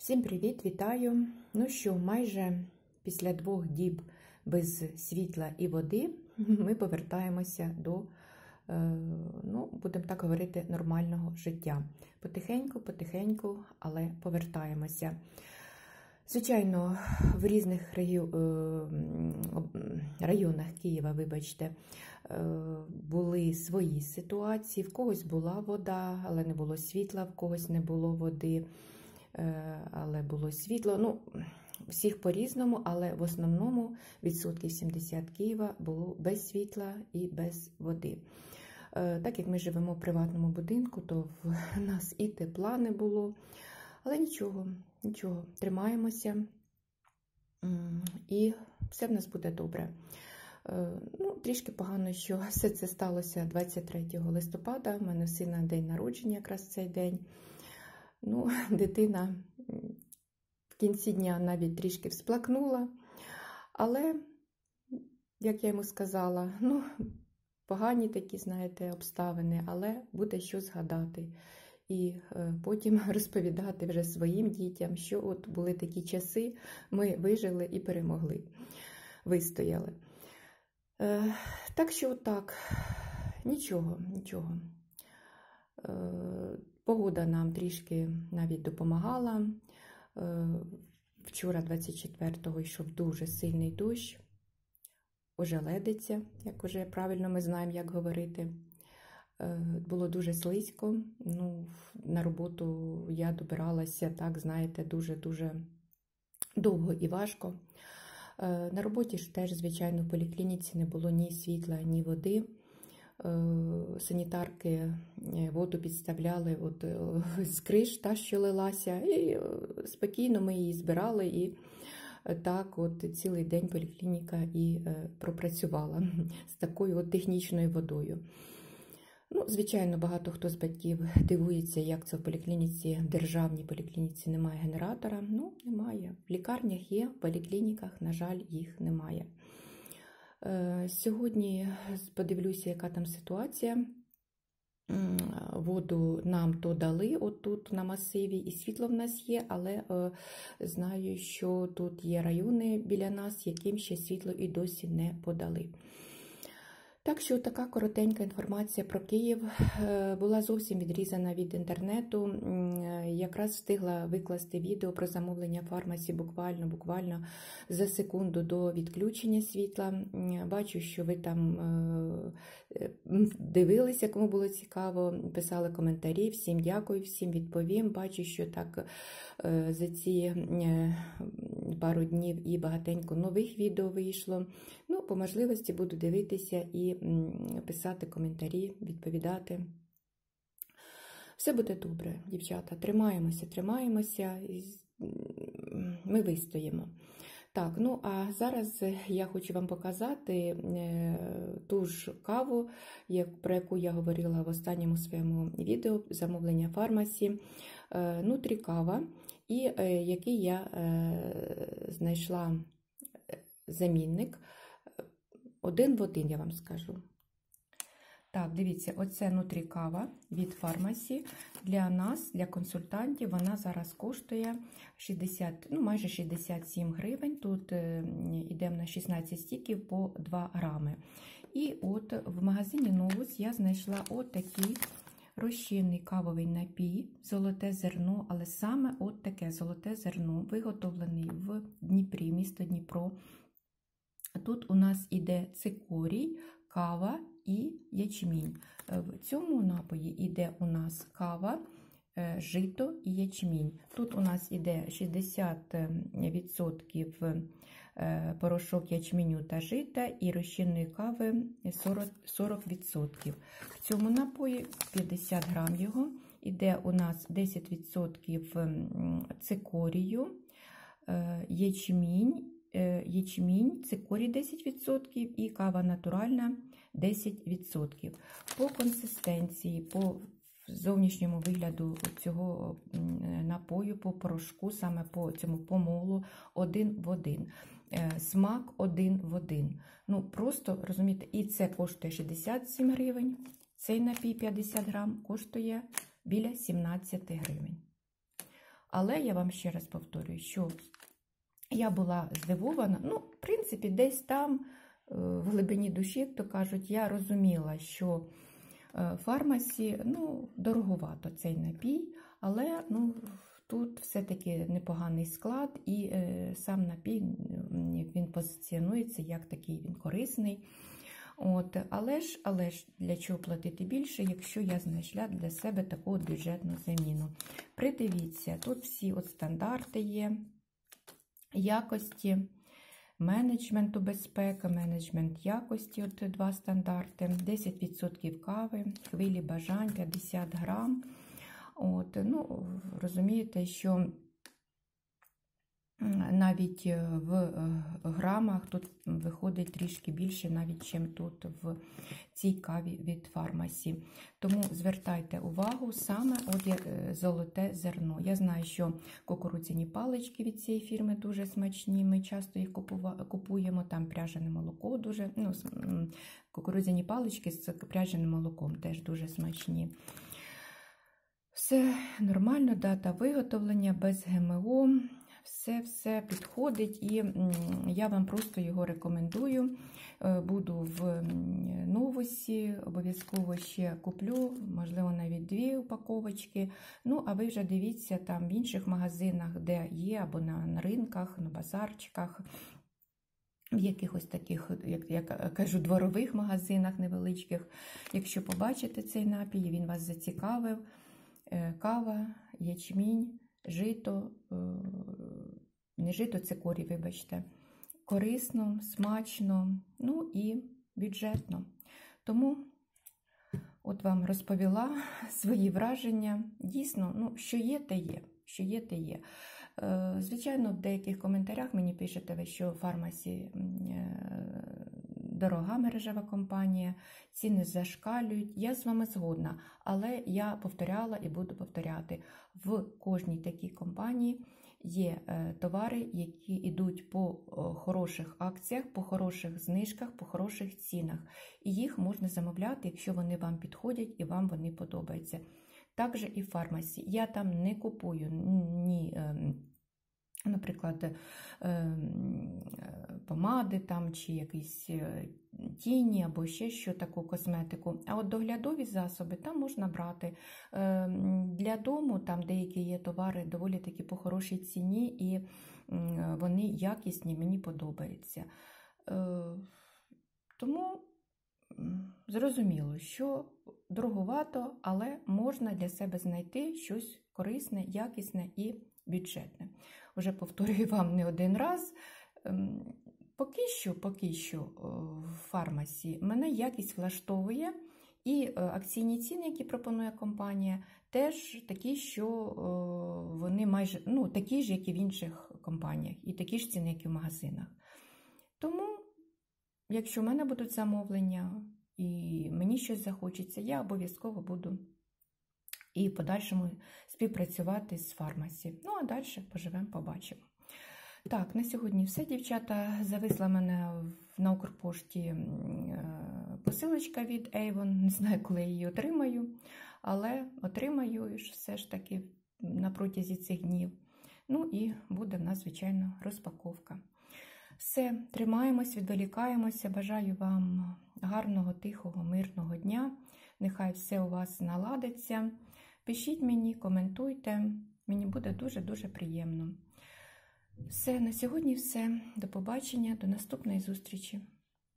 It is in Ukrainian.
Всім привіт, вітаю! Ну що, майже після 2 діб без світла і води ми повертаємося до, будемо так говорити, нормального життя. Потихеньку, але повертаємося. Звичайно, в різних районах Києва, були свої ситуації. В когось була вода, але не було світла, в когось не було води, але було світло. Ну, всіх по-різному, але в основному відсотків 70 Києва було без світла і без води. Так як ми живемо в приватному будинку, то в нас і тепла не було. Але нічого, тримаємося і все в нас буде добре. Трішки погано, що все це сталося 23 листопада. У мене сина день народження якраз в цей день. Дитина в кінці дня навіть трішки всплакнула, але, як я йому сказала, погані такі, знаєте, обставини, але буде що згадати. І потім розповідати вже своїм дітям, що от були такі часи, ми вижили і перемогли, вистояли. Так що так, нічого. Погода нам трішки навіть допомагала. Вчора, 24-го, йшов дуже сильний дощ, ожеледиця, як уже правильно ми знаємо, як говорити. Було дуже слизько. На роботу я добиралася, так, знаєте, дуже-дуже довго і важко. На роботі ж теж, звичайно, в поліклініці не було ні світла, ні води. Санітарки воду підставляли з криш, що лилася, і спокійно ми її збирали, і так цілий день поліклініка і пропрацювала з такою технічною водою. Звичайно, багато хто з батьків дивується, як це в поліклініці, в державній поліклініці немає генератора. Немає. В лікарнях є, в поліклініках, на жаль, їх немає. Сьогодні подивлюся, яка там ситуація. Воду нам то дали отут на масиві, і світло в нас є, але знаю, що тут є райони біля нас, яким ще світло і досі не подали. Так що така коротенька інформація про Київ була зовсім відрізана від інтернету. Якраз встигла викласти відео про замовлення фармасі буквально за секунду до відключення світла. Бачу, що ви там дивилися, кому було цікаво, писали коментарі. Всім дякую, всім відповім. Бачу, що так за ці пару днів і багатенько нових відео вийшло. По можливості буду дивитися і писати коментарі, відповідати. Все буде добре, дівчата. Тримаємося, і ми вистоїмо. Так, а зараз я хочу вам показати ту ж каву, про яку я говорила в останньому своєму відео, замовлення фармасі, Нутрікава, і який я знайшла замінник. Один в один, я вам скажу. Так, дивіться, оце Нутрікава від фармасі. Для нас, для консультантів, вона зараз коштує майже 67 гривень. Тут йде на 16 стіків по 2 грами. І в магазині Новус я знайшла такий розчинний кавовий напій, золоте зерно, але саме таке золоте зерно, виготовлений в Дніпрі, місто Дніпро. Тут у нас іде цикорій, кава і ячмінь. В цьому напої іде у нас кава, жито і ячмінь. Тут у нас іде 60% порошок ячменю та жита і розчинної кави 40%. В цьому напої 50 грам його, іде у нас 10% цикорію, ячмінь, цикорій 10% і кава натуральна 10%. По консистенції, по зовнішньому вигляду цього напою, по порошку, саме по цьому помолу, один в один. Смак один в один. Просто, розумієте, і це коштує 67 гривень, цей напій 50 грам коштує біля 17 гривень. Але я вам ще раз повторюю, що я була здивована, ну, в принципі, десь там, в глибині душі, як то кажуть, я розуміла, що фармасі, ну, дороговато цей напій, але, ну, тут все-таки непоганий склад, і сам напій, він позиціонується як такий, він корисний. От, але ж, для чого платити більше, якщо я знайшла для себе таку бюджетну заміну. Придивіться, тут всі от стандарти є, якості, менеджменту безпеки, менеджмент якості, от 2 стандарти, 10% кави, хвилі бажань, 50 грам. От, ну, розумієте, що навіть в грамах тут виходить трішки більше, навіть чим тут в цій каві від фармасі. Тому звертайте увагу саме от золоте зерно. Я знаю, що кукурудзяні палички від цієї фірми дуже смачні, ми часто їх купуємо, там пряжене молоко дуже, ну, кукурудзяні палички з пряженим молоком теж дуже смачні. Все нормально, дата виготовлення, без ГМО. Все підходить, і я вам просто його рекомендую. Буду в Новусі, обов'язково ще куплю, можливо, навіть 2 упаковочки. Ну, а ви вже дивіться там в інших магазинах, де є, або на ринках, на базарчиках, в якихось таких, як я кажу, дворових магазинах невеличких. Якщо побачите цей напій, він вас зацікавив, кава, ячмінь, жито, не жито, цикорій, вибачте, корисно, смачно, ну і бюджетно. Тому от вам розповіла свої враження. Дійсно, ну, що є, те є. Що є, те є. Звичайно, в деяких коментарях мені пишете ви, що фармасі дорога мережева компанія, ціни зашкалюють. Я з вами згодна, але я повторяла і буду повторяти. В кожній такій компанії є товари, які йдуть по хороших акціях, по хороших знижках, по хороших цінах. І їх можна замовляти, якщо вони вам підходять і вам вони подобаються. Також і в фармасі. Я там не купую ні, наприклад, помади там, чи якісь тіні, або ще що таку косметику. А от доглядові засоби там можна брати. Для дому там деякі є товари доволі таки по хорошій ціні, і вони якісні, мені подобаються. Тому зрозуміло, що дороговато, але можна для себе знайти щось корисне, якісне і бюджетне. Уже повторюю вам не один раз. Поки що в фармасі мене якість влаштовує, і акційні ціни, які пропонує компанія, теж такі, що вони майже, ну, такі ж, як і в інших компаніях, і такі ж ціни, як і в магазинах. Тому, якщо в мене будуть замовлення, і мені щось захочеться, я обов'язково буду і в подальшому співпрацювати з фармасі. Ну, а далі поживемо, побачимо. Так, на сьогодні все, дівчата. Зависла мене на Укрпошті посилочка від Avon. Не знаю, коли я її отримаю, але отримаю все ж таки на протязі цих днів. Ну і буде в нас, звичайно, розпаковка. Все, тримаємось, відволікаємося. Бажаю вам гарного, тихого, мирного дня. Нехай все у вас наладиться. Пишіть мені, коментуйте. Мені буде дуже-дуже приємно. Все, на сьогодні все. До побачення, до наступної зустрічі.